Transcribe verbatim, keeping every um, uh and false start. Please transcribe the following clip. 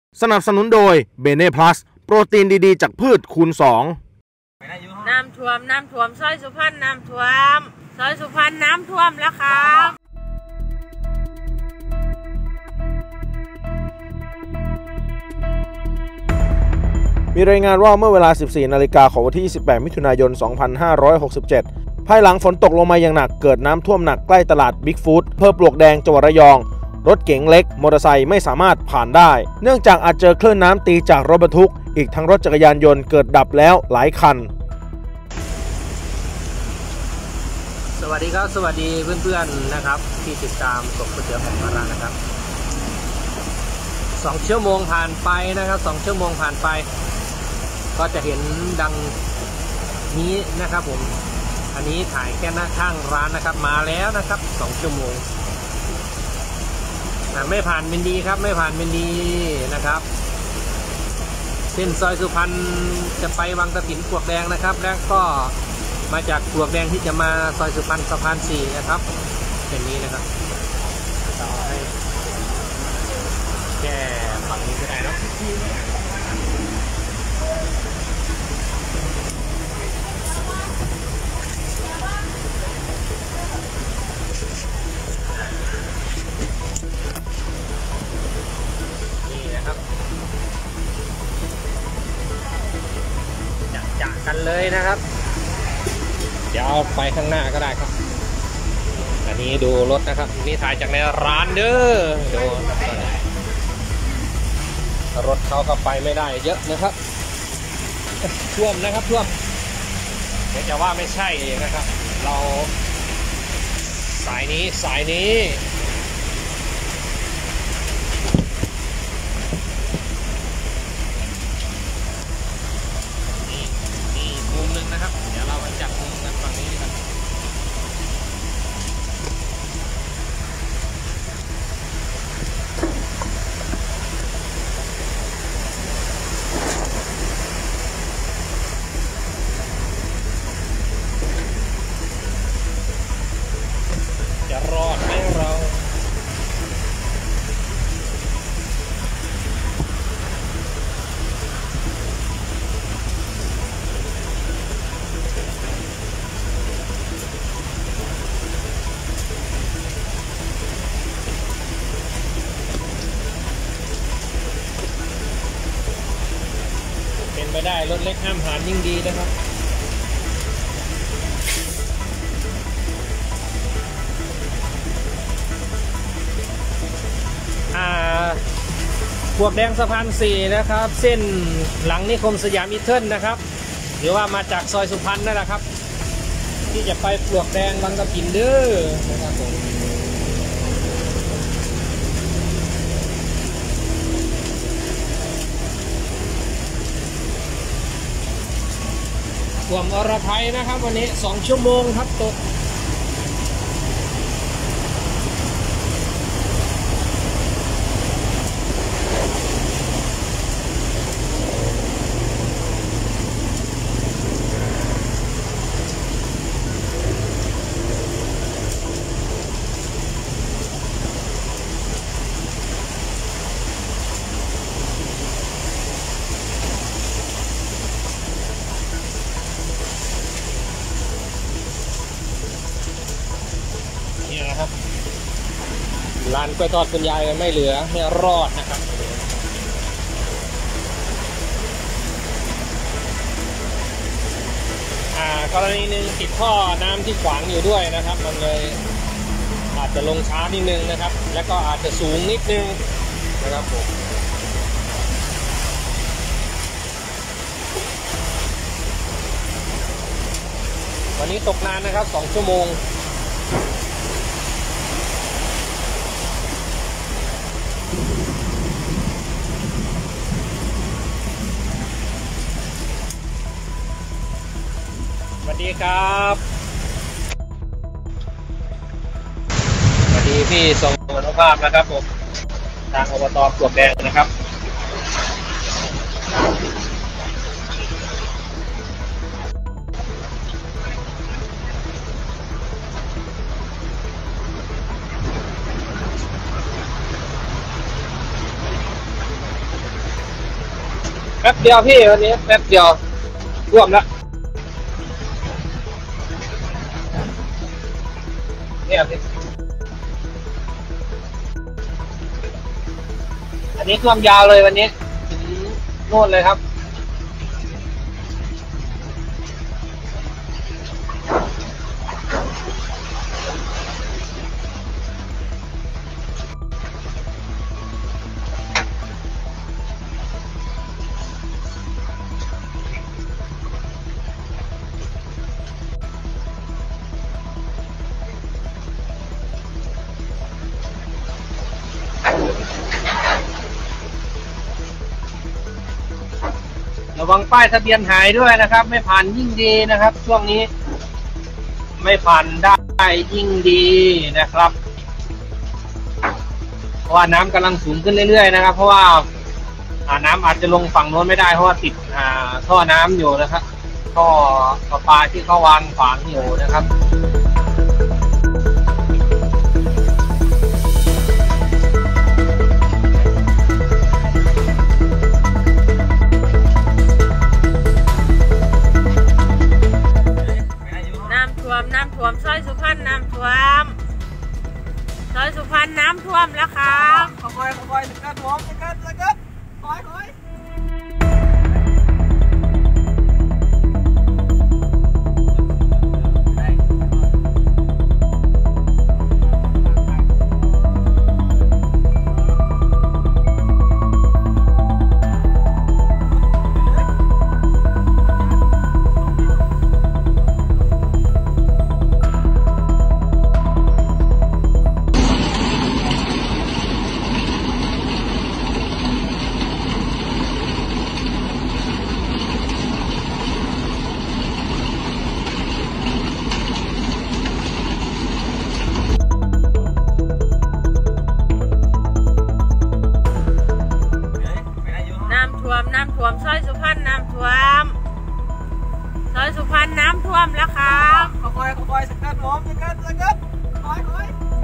สนับสนุนโดยเบเน่พลัสโปรตีนดีๆจากพืชคูณสองน้ำท่วมน้ำท่วมซอยสุพรรณน้ำท่วมซอยสุพรรณน้ำท่วมแล้วครับมีรายงานว่าเมื่อเวลา สิบสี่ นาฬิกาของวันที่ ยี่สิบแปด มิถุนายน สองพันห้าร้อยหกสิบเจ็ด ภายหลังฝนตกลงมาอย่างหนักเกิดน้ำท่วมหนักใกล้ตลาดบิ๊กฟู้ดอำเภอปลวกแดงจังหวัดระยองรถเก๋งเล็กมอเตอร์ไซค์ไม่สามารถผ่านได้เนื่องจากอาจเจอคลื่นน้ำตีจากรถบรรทุกอีกทั้งรถจักรยานยนต์เกิดดับแล้วหลายคันสวัสดีครับสวัสดีเพื่อนๆนะครับที่ติดตามกบก๋วยเตี๋ยวของร้านนะครับสองชั่วโมงผ่านไปนะครับสองชั่วโมงผ่านไปก็จะเห็นดังนี้นะครับผมอันนี้ถ่ายแค่หน้าข้างร้านนะครับมาแล้วนะครับสองชั่วโมงไม่ผ่านเป็นดีครับไม่ผ่านเป็นดีนะครับเส้นซอยสุพรรณจะไปวังตะถิ่นปลวกแดงนะครับแล้วก็มาจากปลวกแดงที่จะมาซอยสุพรรณสะพานสี่นะครับเส้นนี้นะครับเราให้แก้ฝั่งนี้ก็ได้เนาะจัดกันเลยนะครับเดี๋ยวเอาไปข้างหน้าก็ได้ครับอันนี้ดูรถนะครับนี่ถ่ายจากในร้านเด้อดูรถเขาก็ไปไม่ได้เยอะนะครับท่วมนะครับท่วมเดี๋ยวจะว่าไม่ใช่นะครับเราสายนี้สายนี้นะครับเดี๋ยวเรามาจับมุมกันฝั่งนี้ครับจะรอดไหมเราไปได้รถเล็กห้ามผ่านยิ่งดีนะครับอ่าปลวกแดงสะพานสี่นะครับเส้นหลังนิคมสยามอีเทิลนะครับหรือว่ามาจากซอยสุพรรณนั่นแหละครับที่จะไปปลวกแดงบางกะปินเด้อนะครับผมท่วมอรไทยนะครับวันนี้สองชั่วโมงครับตกร้านกล้วยทอดคุณยายไม่เหลือไม่รอดนะครับอ่ากรณีหนึ่งติดท่อน้ำที่ขวางอยู่ด้วยนะครับมันเลยอาจจะลงช้านิดนึงนะครับแล้วก็อาจจะสูงนิดนึงนะครับผมวันนี้ตกนานนะครับสองชั่วโมงสวัสดีครับสวัสดีพี่ทรงคุณภาพนะครับผมทางอบต.ปลวกแดงนะครับ สป๊บเดียวพี่วันนี้แป๊บเดียวท่วมแล้วเนี่ยพี่อันนี้ท่วมยาวเลยวันนี้ถึงโน่นเลยครับระวังป้ายทะเบียนหายด้วยนะครับไม่ผ่านยิ่งดีนะครับช่วงนี้ไม่ผ่านได้ยิ่งดีนะครับเพราะว่าน้ำกำลังสูงขึ้นเรื่อยๆนะครับเพราะว่าน้ำอาจจะลงฝั่งโน้นไม่ได้เพราะว่าติดท่อน้ำอยู่นะครับท่อประปาที่เขาวางขวางอยู่นะครับน้ำท่วมซอยสุพรรณน้ำท่วมซอยสุพรรณน้ำท่วมแล้วครับขอคอยขอคอยสกัดผมสกัดสกัดคอยคอยน้ำท่วมซอยสุพรรณน้ำท่วมซอยสุพรรณน้ำท่วมแล้วครับขอคอยขอคอยสกัดผมสกัดสกัดคอยคอย